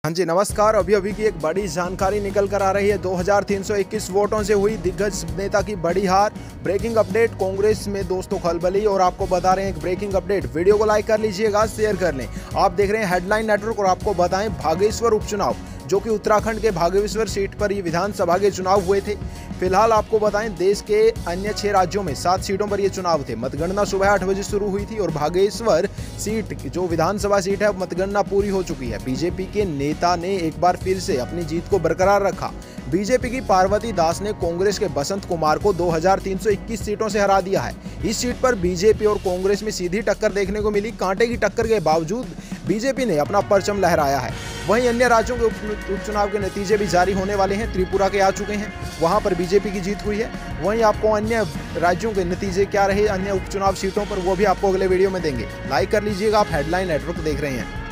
हाँ जी नमस्कार। अभी अभी की एक बड़ी जानकारी निकल कर आ रही है। 2321 वोटों से हुई दिग्गज नेता की बड़ी हार। ब्रेकिंग अपडेट, कांग्रेस में दोस्तों खलबली। और आपको बता रहे हैं एक ब्रेकिंग अपडेट। वीडियो को लाइक कर लीजिएगा, शेयर कर लें। आप देख रहे हैं हेडलाइन नेटवर्क। और आपको बताएं भागेश्वर उपचुनाव, जो कि उत्तराखंड के भागेश्वर सीट पर ये विधानसभा के चुनाव हुए थे। फिलहाल आपको बताएं देश के अन्य 6 राज्यों में 7 सीटों पर ये चुनाव थे। मतगणना सुबह 8 बजे शुरू हुई थी और भागेश्वर सीट जो विधानसभा सीट है मतगणना पूरी हो चुकी है। बीजेपी के नेता ने एक बार फिर से अपनी जीत को बरकरार रखा। बीजेपी की पार्वती दास ने कांग्रेस के बसंत कुमार को 2321 सीटों से हरा दिया है। इस सीट पर बीजेपी और कांग्रेस में सीधी टक्कर देखने को मिली। कांटे की टक्कर के बावजूद बीजेपी ने अपना परचम लहराया है। वहीं अन्य राज्यों के उपचुनाव के नतीजे भी जारी होने वाले हैं। त्रिपुरा के आ चुके हैं, वहां पर बीजेपी की जीत हुई है। वहीं आपको अन्य राज्यों के नतीजे क्या रहे अन्य उपचुनाव सीटों पर, वो भी आपको अगले वीडियो में देंगे। लाइक कर लीजिएगा। आप हेडलाइन नेटवर्क देख रहे हैं।